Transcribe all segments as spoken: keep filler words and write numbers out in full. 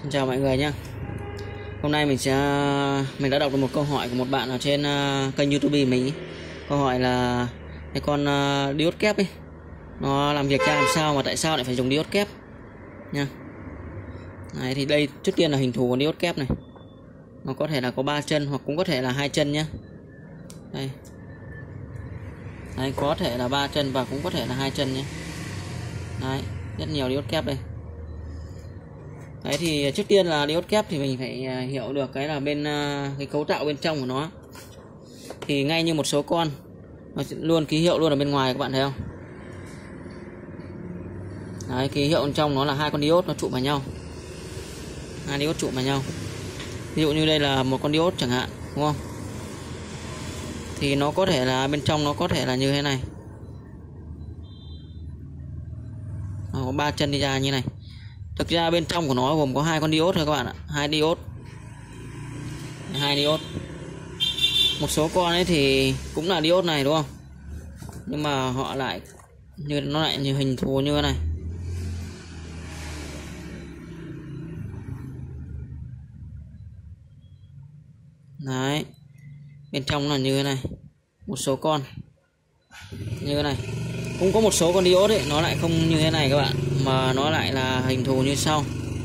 Xin chào mọi người nhé. Hôm nay mình sẽ mình đã đọc được một câu hỏi của một bạn ở trên uh, kênh YouTube mình. Câu hỏi là cái con uh, diode kép ấy, nó làm việc ra làm sao mà tại sao lại phải dùng diode kép nha. Đấy, thì đây trước tiên là hình thù của diode kép này. Nó có thể là có ba chân hoặc cũng có thể là hai chân nhé. Đây. Đấy, có thể là ba chân và cũng có thể là hai chân nhé. Đấy, rất nhiều diode kép đây. Đấy thì trước tiên là diode kép thì mình phải hiểu được cái là bên cái cấu tạo bên trong của nó. Thì ngay như một số con nó luôn ký hiệu luôn ở bên ngoài, các bạn thấy không? Đấy, ký hiệu bên trong nó là hai con diode nó trụm vào nhau. Hai diode trụm vào nhau. Ví dụ như đây là một con diode chẳng hạn, đúng không? Thì nó có thể là bên trong nó có thể là như thế này. Nó có ba chân đi ra như này. Thực ra bên trong của nó gồm có hai con diode thôi các bạn ạ, hai diode, hai diode. Một số con ấy thì cũng là diode này, đúng không? Nhưng mà họ lại như nó lại như hình thù như thế này. Đấy, bên trong là như thế này. Một số con như thế này. Cũng có một số con diode ấy, nó lại không như thế này các bạn, mà nó lại là hình thù như sau.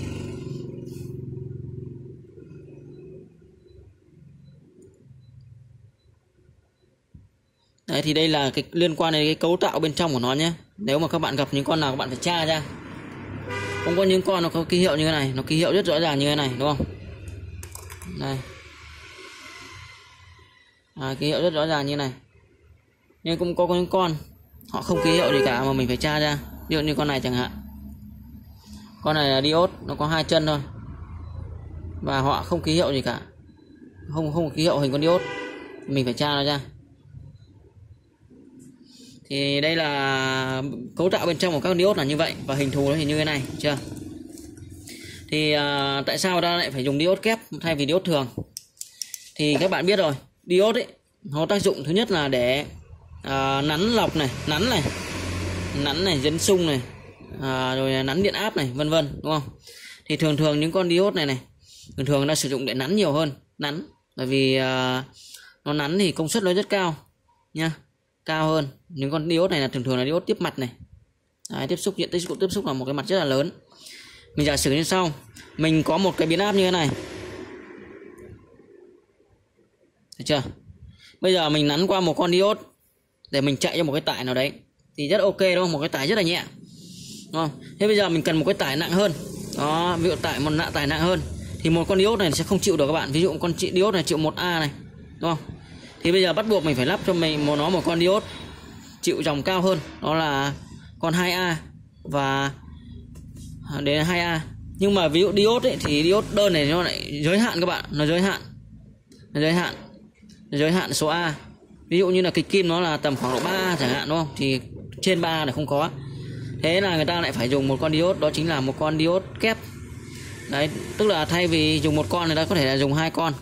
Đấy thì đây là cái liên quan đến cái cấu tạo bên trong của nó nhé. Nếu mà các bạn gặp những con nào các bạn phải tra ra. Cũng có những con nó có ký hiệu như thế này, nó ký hiệu rất rõ ràng như thế này, đúng không? Đây. À, ký hiệu rất rõ ràng như này. Nhưng cũng có những con họ không ký hiệu gì cả mà mình phải tra ra. Ví dụ như con này chẳng hạn. Con này là diode, nó có hai chân thôi. Và họ không ký hiệu gì cả. Không không ký hiệu hình con diode. Mình phải tra nó ra. Thì đây là cấu tạo bên trong của các diode là như vậy. Và hình thù nó thì như thế này, chưa? Thì à, tại sao ta lại phải dùng diode kép thay vì diode thường? Thì các bạn biết rồi, diode ấy, nó tác dụng thứ nhất là để à, nắn lọc này, nắn này, nắn này, dẫn xung này, à, rồi nắn điện áp này, vân vân, đúng không? Thì thường thường những con diode này này, thường thường nó sử dụng để nắn nhiều hơn, nắn, bởi vì à, nó nắn thì công suất nó rất cao, nha, cao hơn. Những con diode này là thường thường là diode tiếp mặt này. Đấy, tiếp xúc diện tích tiếp xúc là một cái mặt rất là lớn. Mình giả sử như sau, mình có một cái biến áp như thế này, được chưa? Bây giờ mình nắn qua một con diode để mình chạy cho một cái tải nào đấy thì rất ok, đúng không? Một cái tải rất là nhẹ, đúng không? Thế bây giờ mình cần một cái tải nặng hơn. Đó, ví dụ tải một nặng tải nặng hơn thì một con diode này sẽ không chịu được các bạn. Ví dụ con diode này chịu một A này, đúng không? Thì bây giờ bắt buộc mình phải lắp cho mình một nó một con diode chịu dòng cao hơn, đó là con hai A và đến hai A. Nhưng mà ví dụ diode ấy, thì diode đơn này nó lại giới hạn các bạn, nó giới hạn. Nó giới hạn. Nó giới hạn số A. Ví dụ như là kịch kim nó là tầm khoảng độ ba A chẳng hạn, đúng không? Thì trên ba A là không có. Thế là người ta lại phải dùng một con diode, đó chính là một con diode kép. Đấy, tức là thay vì dùng một con người ta có thể là dùng hai con.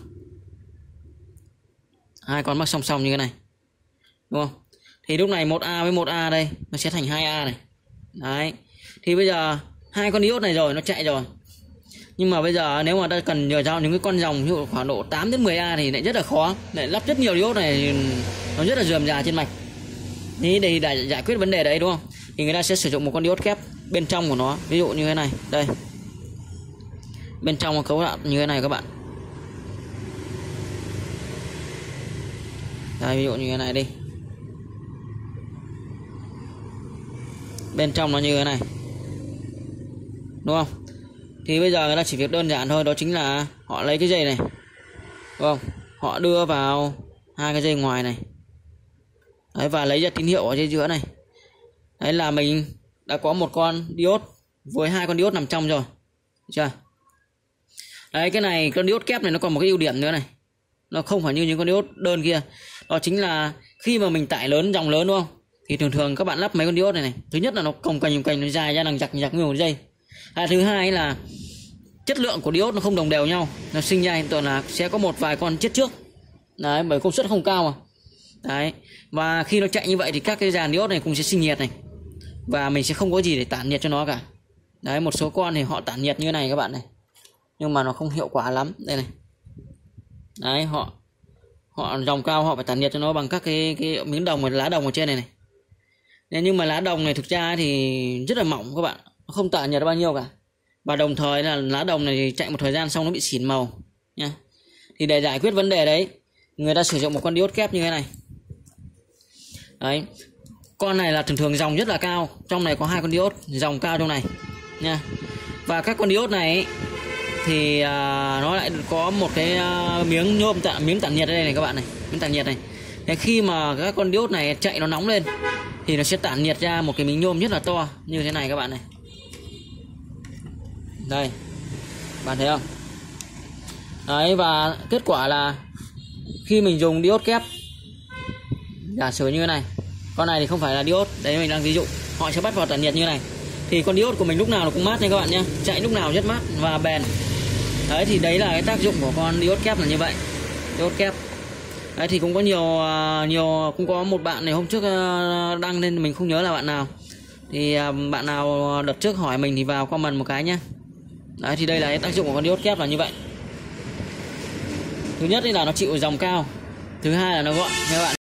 Hai con mắc song song như thế này. Đúng không? Thì lúc này một A với một A đây nó sẽ thành hai A này. Đấy. Thì bây giờ hai con diode này rồi nó chạy rồi. Nhưng mà bây giờ nếu mà ta cần nhờ giao những cái con dòng ví dụ khoảng độ tám đến mười A thì lại rất là khó. Lại lắp rất nhiều diode này thì nó rất là rườm rà trên mạch. Thế để giải, giải quyết vấn đề đấy, đúng không? Thì người ta sẽ sử dụng một con diode kép bên trong của nó, ví dụ như thế này, đây. Bên trong nó cấu tạo như thế này các bạn. Đây, ví dụ như thế này đi. Bên trong nó như thế này. Đúng không? Thì bây giờ người ta chỉ việc đơn giản thôi, đó chính là họ lấy cái dây này, đúng không? Họ đưa vào hai cái dây ngoài này. Đấy, và lấy ra tín hiệu ở dây giữa này. Đấy là mình đã có một con diode với hai con diode nằm trong rồi. Được chưa? Đấy, cái này con diode kép này nó còn một cái ưu điểm nữa này. Nó không phải như những con diode đơn kia. Đó chính là khi mà mình tải lớn, dòng lớn, đúng không? Thì thường thường các bạn lắp mấy con diode này này, thứ nhất là nó cồng cành cành nó dài ra đằng giặc giặc như một dây. À, thứ hai là chất lượng của diode nó không đồng đều nhau, nó sinh ra hiện tượng là sẽ có một vài con chết trước. Đấy, bởi công suất không cao mà. Đấy, và khi nó chạy như vậy thì các cái dàn diode này cũng sẽ sinh nhiệt này. Và mình sẽ không có gì để tản nhiệt cho nó cả. Đấy, một số con thì họ tản nhiệt như thế này các bạn này. nhưng mà nó không hiệu quả lắm. Đây này. Đấy, họ họ dòng cao họ phải tản nhiệt cho nó bằng các cái cái miếng đồng, lá đồng ở trên này này. Nên nhưng mà lá đồng này thực ra thì rất là mỏng các bạn, nó không tản nhiệt bao nhiêu cả. Và đồng thời là lá đồng này chạy một thời gian xong nó bị xỉn màu nha. Thì để giải quyết vấn đề đấy, người ta sử dụng một con diode kép như thế này. Đấy. Con này là thường thường dòng rất là cao, trong này có hai con diode dòng cao trong này nha. Và các con diode này ấy, thì à, nó lại có một cái à, miếng nhôm tản miếng tản nhiệt ở đây này các bạn này, miếng tản nhiệt này. Thế khi mà các con diode này chạy nó nóng lên thì nó sẽ tản nhiệt ra một cái miếng nhôm rất là to như thế này các bạn này. Đây, bạn thấy không? Đấy, và kết quả là khi mình dùng diode kép, giả sử như thế này, con này thì không phải là diode, đấy mình đang ví dụ, họ sẽ bắt vào tản nhiệt như này, thì con diode của mình lúc nào nó cũng mát nha các bạn nhé, chạy lúc nào rất mát và bền. Đấy, thì đấy là cái tác dụng của con diode kép là như vậy, diode kép. Đấy, thì cũng có nhiều nhiều cũng có một bạn này hôm trước đăng lên, mình không nhớ là bạn nào, thì bạn nào đợt trước hỏi mình thì vào comment một cái nhé. Đấy, thì đây là cái tác dụng của con diode kép là như vậy. Thứ nhất là nó chịu dòng cao, thứ hai là nó gọn nha các bạn.